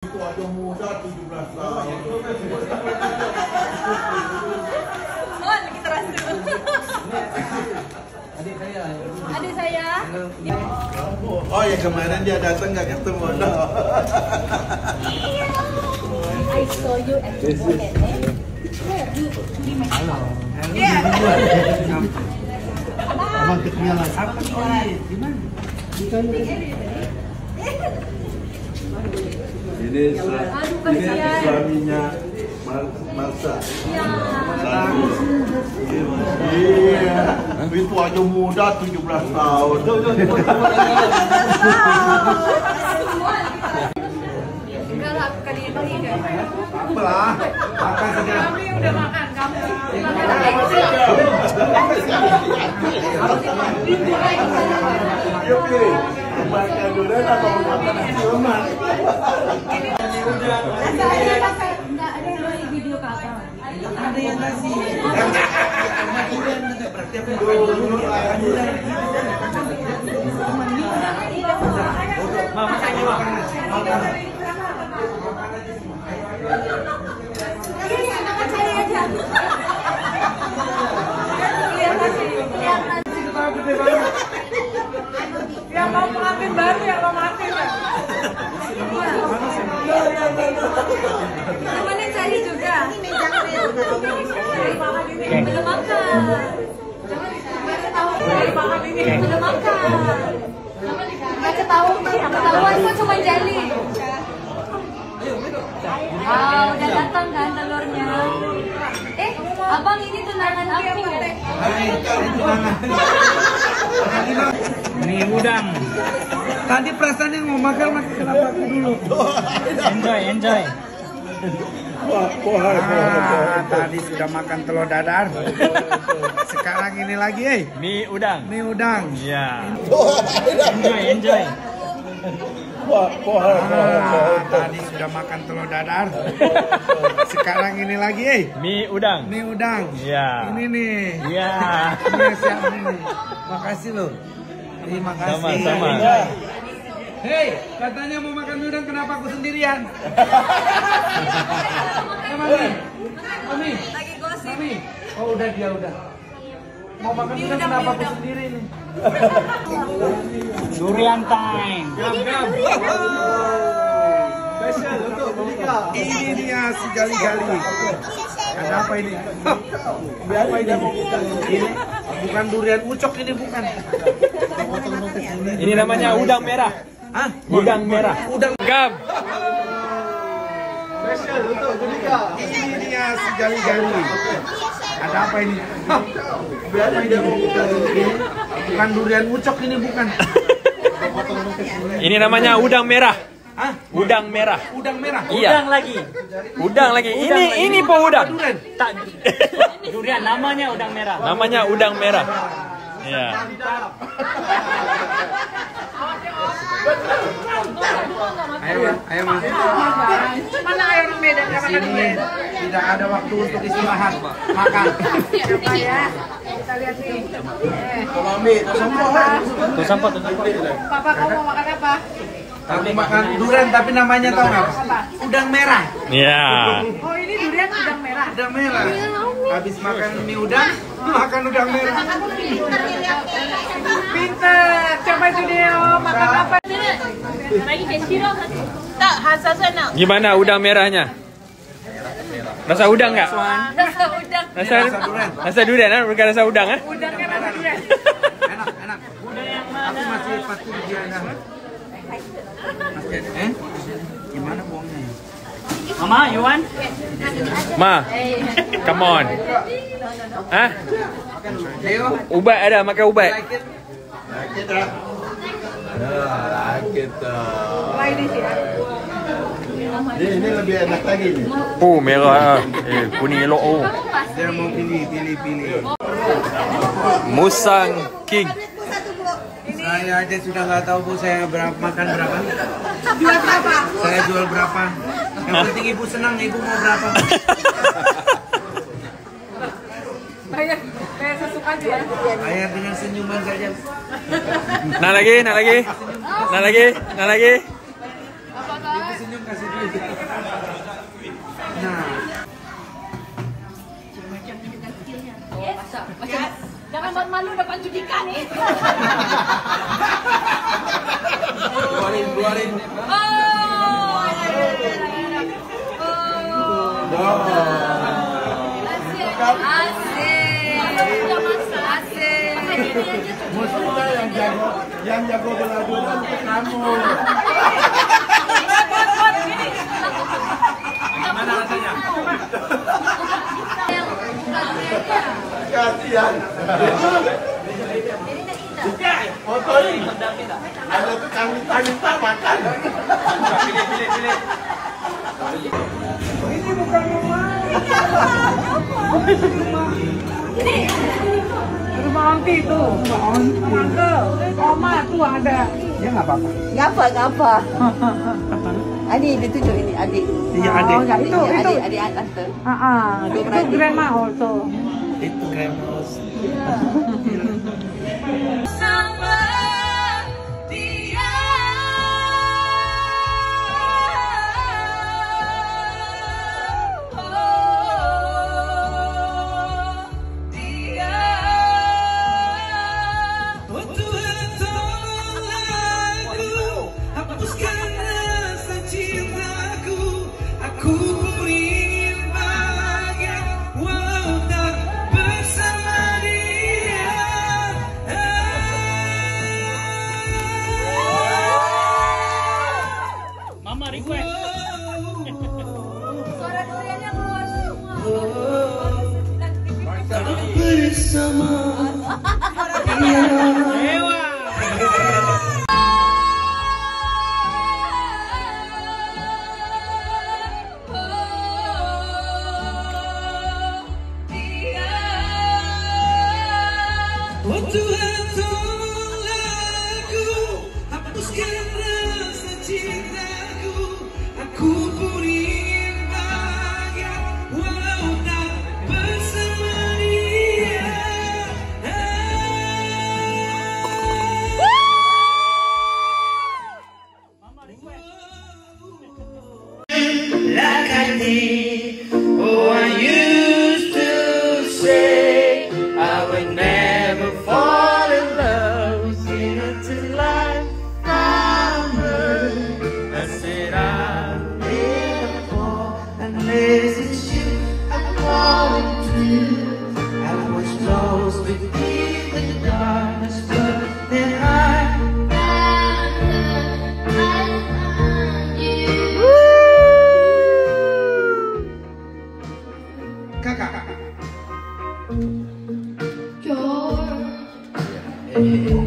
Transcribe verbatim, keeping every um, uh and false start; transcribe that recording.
Itu ada muda tujuh belas tahun. Oh, kita rasa dulu. Adik saya. Adik saya. Oh ya kemarin dia datang nggak ketemu dong. I saw you at the moment. Halo. Iya. Abang ketemu lagi. Apa sih? Di mana? Ini ini suaminya Marsa. Iya. Iya. Itu aja muda tujuh belas tahun. Enggak lah, bukan ini bagi guys. Apalah? Makan saja. Kami udah makan, kamu. Dia pilih makan durian atau makan nasi lemak. Enggak ada yang lagi video kakak. Ada yang kasih. Berarti apa yang Mama saya makan. Yang mau pengantin baru, yang romantis ya. Temenin Sally juga. Belum makan. Makan ini. Belum makan. Nggak ketahuan, ketahuan kok cuma Jali. Wow, udah datang kan telurnya. Eh, abang ini tunangan aku. Hai, tunangan. Mie udang. Tadi perasaan yang mau makan makan kenapa aku dulu? Enjoy, enjoy. Ah, tadi sudah makan telur dadar. Sekarang ini lagi, eh. Mie udang. Mie udang. Iya. Enjoy, enjoy. Ah, tadi sudah makan telur dadar. Sekarang ini lagi, eh. Mie udang. Mie udang. Iya. Ini nih. Iya. Ini siap ini. Makasih loh. Terima kasih. Sama-sama. Hei, katanya mau makan mie udang, kenapa aku sendirian? Mami, Mami, Lagi gosip. Mami. Oh udah dia udah. Mau makan mie udang, kenapa aku sendiri nih? Durian time. Spesial untuk Monica. Ini dia si gali-gali. Ada apa ini? Apa ini? Ini bukan durian ucok, ini bukan. Ini namanya udang merah. Hah? Udang merah. Udang Gam. Spesial untuk Monica. Ini dia si gali-gali. Ada apa ini? Biar dia mau Ini bukan durian ucok, ini bukan. Ini namanya udang merah. Hah? Udang merah. Udang merah. Iya. Udang lagi. Udang lagi. Ini ini po udang. Durian. Tak. Durian namanya udang merah. Namanya udang merah. Iya. Ayo, Ma. Ayo, Ma. Mana air Medan? Di sini tidak ada waktu untuk istirahat, makan. Apa ya? Kita lihat nih. Eh, Kalau ambil, itu semua. Tuh sampah, tuh sampah. Papa kamu mau makan apa? Aku makan durian tapi namanya tahu nggak? Udang merah. Iya. Oh ini durian udang merah. Udang merah. Habis makan mie udang, makan udang merah. Pinter. Coba itu dia makan apa? Tak, hasasa nak. Gimana udang merahnya? Rasa udang nggak? Rasa udang. Rasa Rasa durian. rasa durian, kan? Bukan rasa udang, kan? Udangnya rasa durian. Enak, enak. Aku masih pasti di Anda. Masih ada, eh? Gimana bohongnya ya? Mama, you want? Ma, come on. Hah? Ayo. Ubat ada, makan ubat. Like it. Kita. Nah, kita. Lain sih ya. Ini, ini lebih enak lagi nih. Oh, merah. Eh, kuning elok. Oh. Dia mau pilih, pilih, pilih. Musang King. Saya aja sudah nggak tahu Bu, saya berapa makan berapa. Jual berapa? Saya jual berapa. Yang penting Ibu senang, Ibu mau berapa. Bayar, bayar sesukanya ya. Bayar dengan senyuman saja. Nak lagi, nak lagi. Nak lagi, nak lagi. Ibu senyum kasih duit. Nah, Jangan buat malu depan judikan nih. keluarin, keluarin. Oh, asik. Asik. Maksudnya yang jago, yang jago bela-bela itu kamu. Gimana rasanya? Kasihan. Foto ini. Ada tukang minta-minta makan. Pilih, pilih, pilih. Ini bukan rumah. Rumah onti itu. Rumah onti. Uncle, oma tuh ada. Ya nggak apa-apa. Nggak apa, nggak apa. Adik ditunjuk ini adik. Iya adik. Oh, itu, itu, adik, adik tante. ah, ah, itu grandma also. Itu grandma. Sama dia. Oh, dia. Oh Tuhan tolong aku, hapuskan rasa cintaku. Aku ingin bahagia walau tak bersama dia. Mama request. Suara duriannya keluar semua. Bersama oh Tuhan tolong aku, hapuskan rasa cintaku. Aku pun ingin bahagia walau tak bersama dia. Like I did, oh I used to say I would never fall in love until I found her. I said I'll never fall unless it's you I'm calling to. I was lost within the darkness, but then I kakak. George.